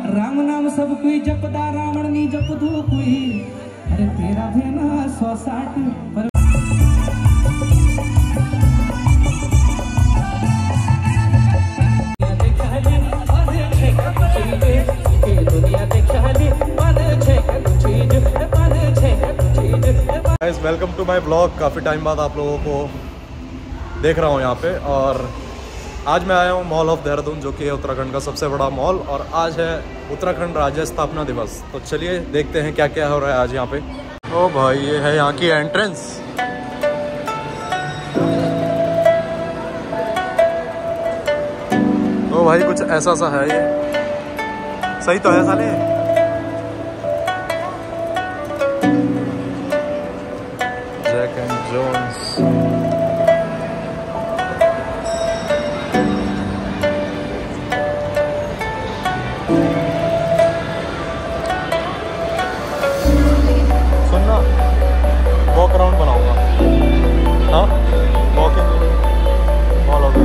राम नाम सब कोई जपदा रावण नी जप दो कोई अरे तेरा भेना 160 पर वेलकम टू माय ब्लॉग। काफ़ी टाइम बाद आप लोगों को देख रहा हूँ यहाँ पे। और आज मैं आया हूँ मॉल ऑफ देहरादून, जो कि है उत्तराखंड का सबसे बड़ा मॉल। और आज है उत्तराखंड राज्य स्थापना दिवस। तो चलिए देखते हैं क्या क्या हो रहा है आज यहाँ पे। ओ भाई, ये है यहाँ की एंट्रेंस। ओ भाई, कुछ ऐसा सा है ये। सही तो है साले। Jack and Jones. सुनना, वॉक अराउंड बनाऊंगा। हाँ, वॉकिंग ऑल ओवर।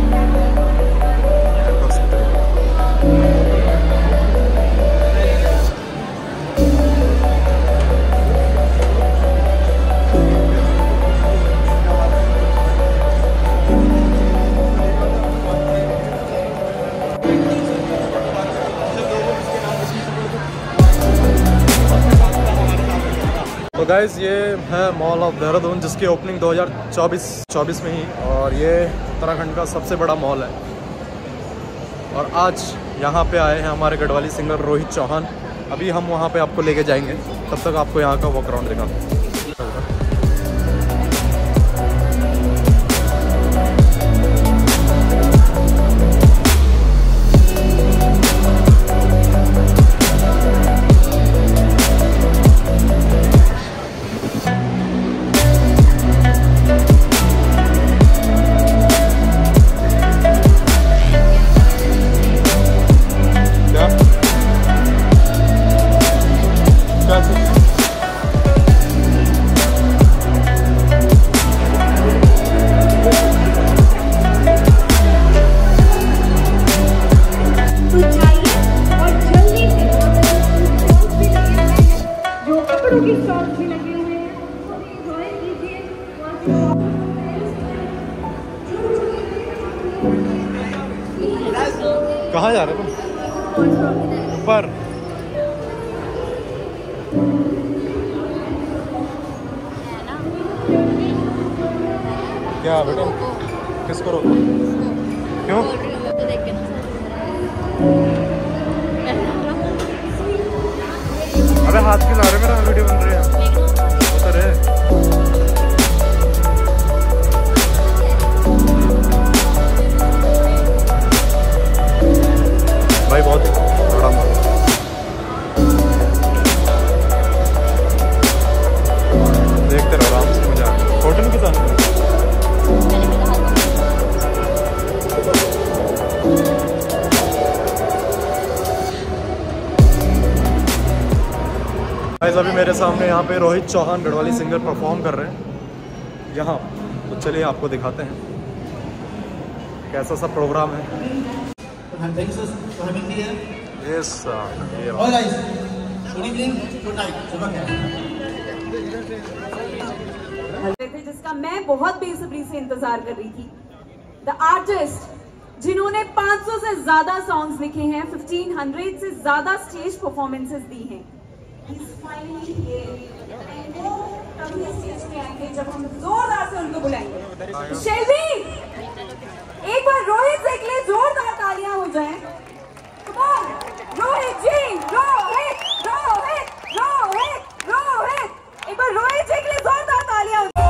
तो गाइज़, ये है मॉल ऑफ देहरादून, जिसकी ओपनिंग 2024 में ही। और ये उत्तराखंड का सबसे बड़ा मॉल है। और आज यहाँ पे आए हैं हमारे गढ़वाली सिंगर रोहित चौहान। अभी हम वहाँ पे आपको लेके जाएंगे, तब तक आपको यहाँ का वॉक अराउंड दिखाते हैं। कहाँ जा रहे तुम? ऊपर। क्या बेटा, किसको रोको? क्यों? अबे हाथ की ला रहे, मेरा वीडियो बन रही है। उतर है। भाई बहुत बड़ा मॉल। देखते रहो आराम से, मजा। होटल के साथ गाइस, अभी मेरे सामने यहाँ पे रोहित चौहान गढ़वाली सिंगर परफॉर्म कर रहे हैं यहाँ। तो चलिए आपको दिखाते हैं कैसा सा प्रोग्राम है। Thanks for having me here. Yes, sir. All guys, good evening, good night. जिसका मैं बहुत बेसब्री से इंतजार कर रही थी। द आर्टिस्ट जिन्होंने 500 से ज्यादा सॉन्ग्स लिखे हैं, 1500 से ज्यादा स्टेज परफॉर्मेंसेस दी हैं। He's finally here. And वो तभी स्टेज पे आएंगे जब हम जोरदार से उनको बुलाएंगे। शेल्वी, एक बार रोहित से के लिए जोरदार तालियां हो जाएं। Come on, रोहित जी, रोहित, रोहित, रोहित, रोहित। एक बार रोहित जी के लिए जोरदार तालियां हो जाएं।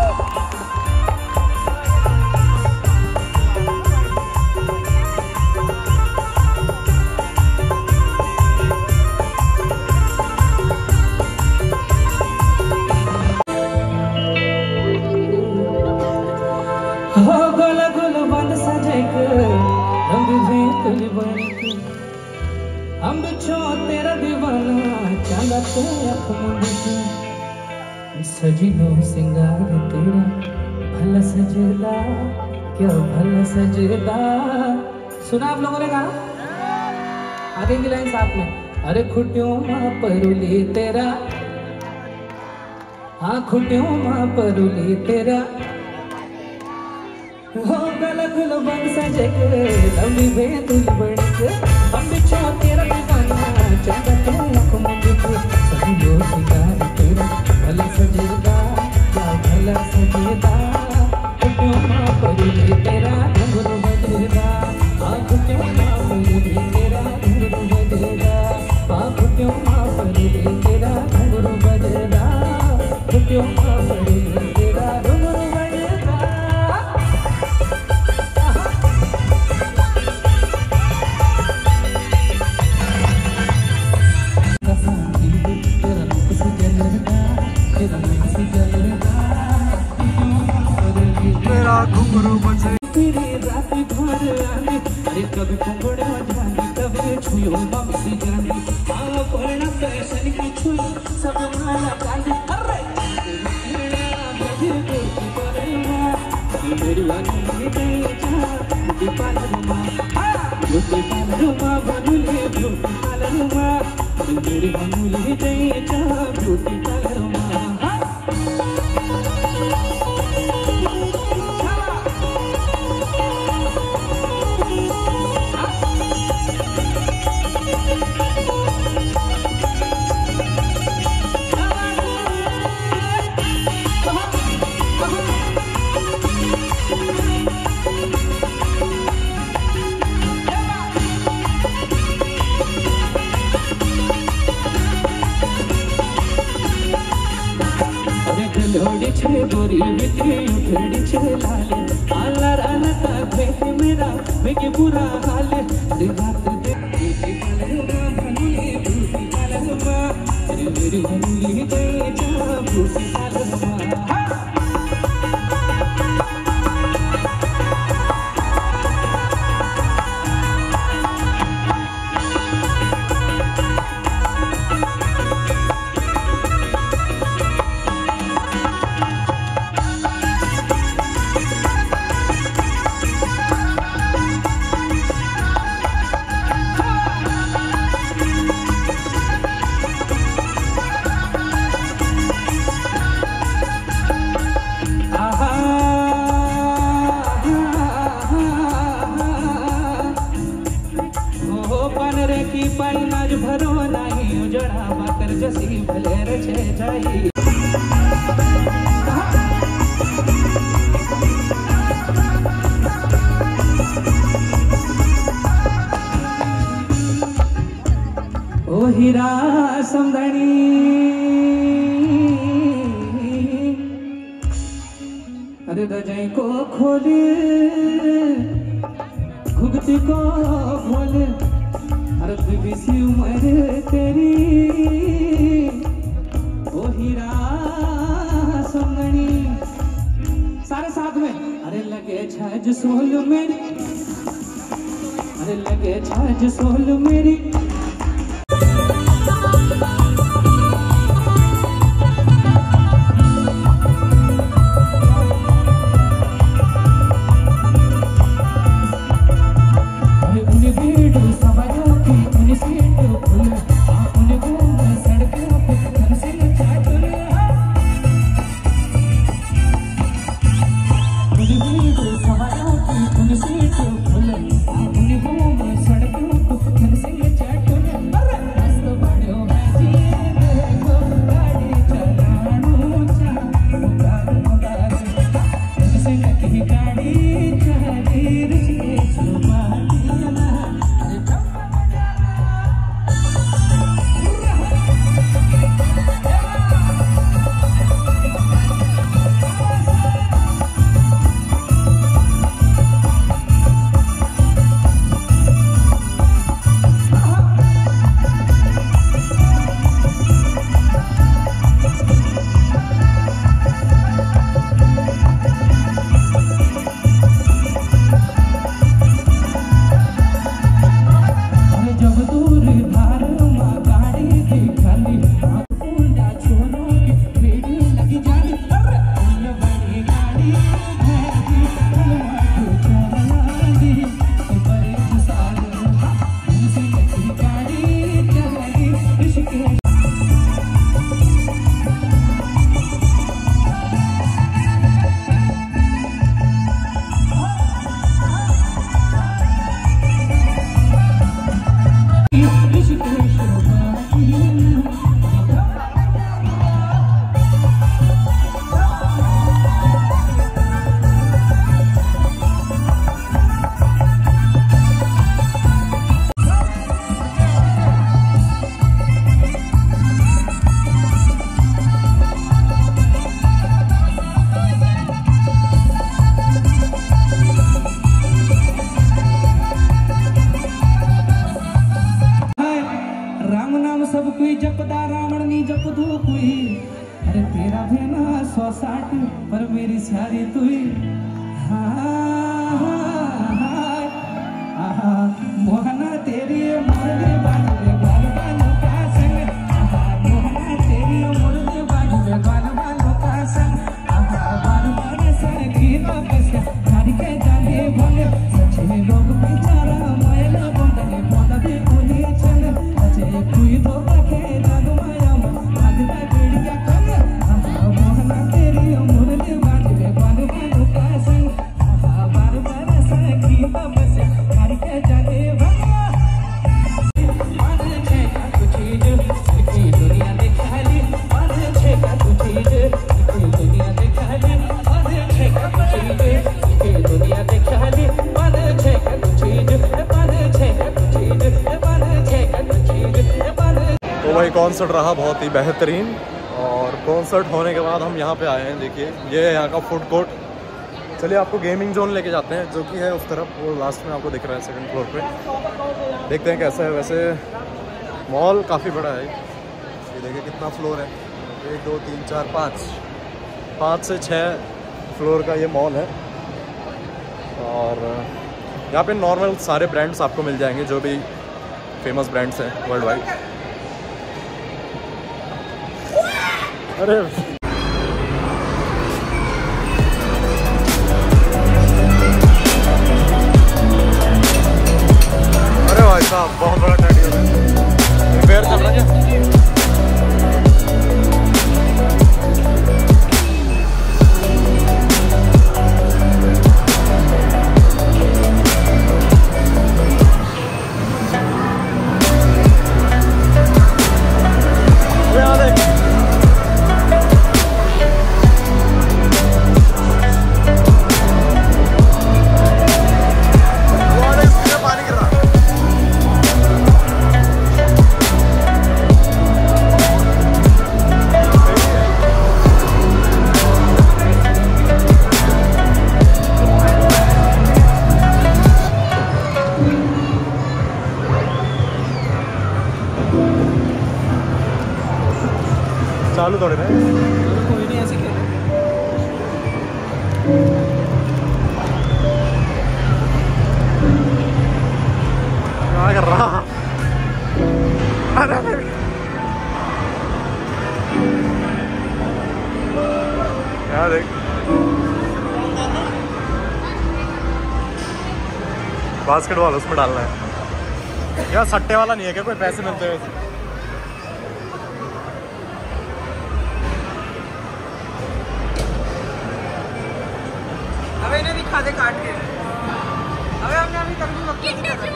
हो गोल गोल बंद सजक रंग में तुल बनक हम बिछो तेरा दीवाना चंदा ते अखमुंड सजनो सिंगार तेरा भला सजदा, क्या भला सजदा। सुना आप लोगों ने गाना? आगे की लाइन साथ में। अरे खुटियों माँ परुली तेरा, हाँ खुटियों माँ परुली तेरा, हो गला गुल बन सजे के लंबी बेतुल बड़ी के, हम बिछो तेरा दीवाना चंदा तो मुख मुंडी के, सभी लोग सितारे तेरा भला सजेगा क्या भला सजेगा, खुटियों माँ परुली तेरा घुंघरू बजेगा, हाँ खुटियों माँ परुली तेरा घुंघरू बजेगा, हाँ खुटियों माँ परुली तेरा घुंघरू बजेगा, खुटियों माँ परुली तेरा घुंघरू बजेगा। तेरा घुंघरू बजे तेरी रात घर आने, अरे कभी कुंगड़ा जाने कभी छुयो ममसी जाने, हाँ पढ़ना फैशन की छुई सब माला काने, अरे मेरी वाली गई जा ब्यूटी पार्लर माँ बनुले ब्यूटी पार्लर माँ, मेरी बनुले गई जा ब्यूटी पार्लर माँ। लोड़ी छे गोरी बिक्री उठड़ी छे लाले, आला राना का भेट मेरा बेके बुरा हाल, रात दे ब्यूटी पार्लर बनुली ब्यूटी पार्लर, मेरी बनुली गई जा ब्यूटी पार्लर। की पाइनाज भरो नहीं उजड़ा बाकर जसी भले रचे जाई। ओ हीरा समदनी अरे दजाई को खोले घुगती को खोले, अरे बीसी उम्र तेरी ओ हीरा समदनी, सारे साथ में। अरे लगे छाज सोल मेरी, अरे लगे छाज सोल मेरी, कोई जपदा रावण नहीं जपदू कोई। अरे तेरा भेना 160 पर मेरी सारी तुई। मोहना तेरी मुर्दे बाजू बाल बालों का संग। मोहना तेरी मुर्दे बाजू बाल बालों का संग। बाल बाल सखी बस धारी के जाने भले सच्चे लोग बेचारा मैला बंदने बंद भी कोनी चल। अजय कोई तो रखे जग माया भागता बेड़िया कल। मोहना तेरी मुर्दे बाजू बाल बालों का संग। बाल बाल सखी बस धारी के जाने भले। दुनिया देखाली दुनिया देखाली दुनिया देखाली तो भाई कॉन्सर्ट रहा बहुत ही बेहतरीन। और कॉन्सर्ट होने के बाद हम यहाँ पे आए हैं। देखिए ये है यहाँ का फूड कोर्ट। चलिए आपको गेमिंग जोन लेके जाते हैं जो कि है उस तरफ, वो लास्ट में आपको दिख रहा है सेकंड फ्लोर पे। देखते हैं कैसा है। वैसे मॉल काफ़ी बड़ा है। ये देखिए कितना फ्लोर है, 1 2 3 4 5 से 6 फ्लोर का ये मॉल है। और यहाँ पे नॉर्मल सारे ब्रांड्स आपको मिल जाएंगे जो भी फेमस ब्रांड्स हैं वर्ल्ड वाइड। अरे अरे भाई साहब बहुत बड़ा टैडी है। रिपेयर चल रहा है। चालू थोड़े ना, कोई नहीं ऐसे क्या कर रहा। यार देख बास्केटबॉल उसमें डालना है यार। सट्टे वाला नहीं है क्या? कोई पैसे मिलते हैं? अबे इन्हें दिखा दे काट के। अबे हमने अभी तक भी वक्त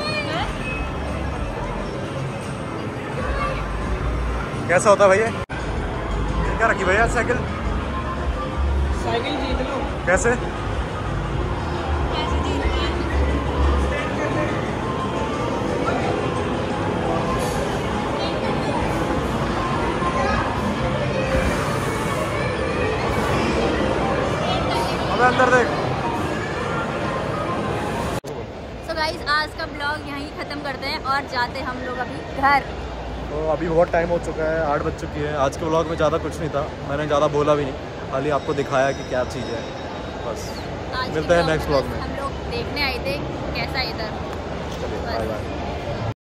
कैसा होता है भैया? क्या रखी भैया? साइकिल जीत लो। कैसे? अबे अंदर देख। So guys, आज का ब्लॉग यहीं ख़त्म करते हैं और जाते हम लोग अभी घर। तो अभी बहुत टाइम हो चुका है, 8 बज चुकी है। आज के व्लॉग में ज़्यादा कुछ नहीं था, मैंने ज़्यादा बोला भी नहीं, खाली आपको दिखाया कि क्या चीज़ है बस। मिलते हैं नेक्स्ट व्लॉग में। हम लोग देखने आए थे कैसा इधर। चलिए बाय बाय।